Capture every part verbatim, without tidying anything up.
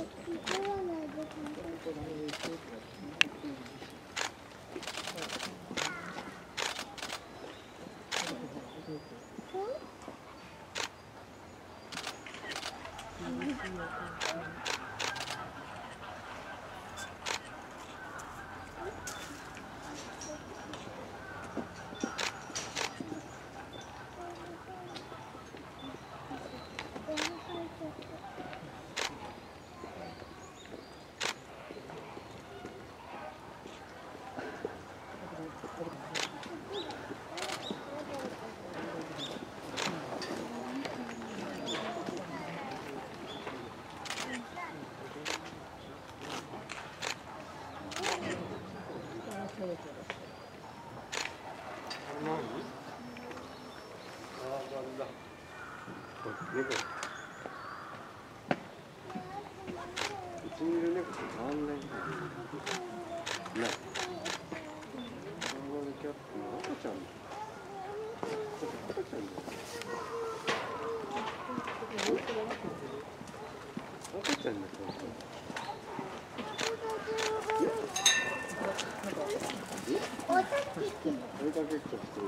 猫。うちにいる猫と変わんないね。ね。ベンガルキャットの赤ちゃん。赤ちゃんだよ。赤ちゃんだよ。追いかけっこしてる。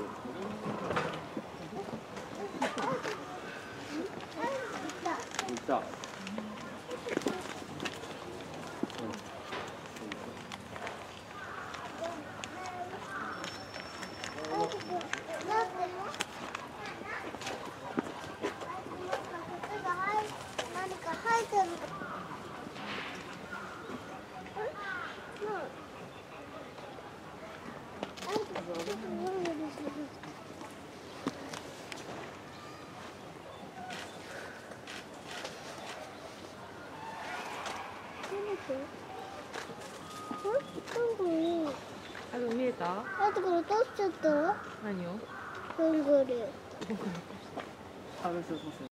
いた。 何か生えてる。 あ、でも見えた？ あとこれ落としちゃった。 何を？ ベンガル。 あ、そうそうそう。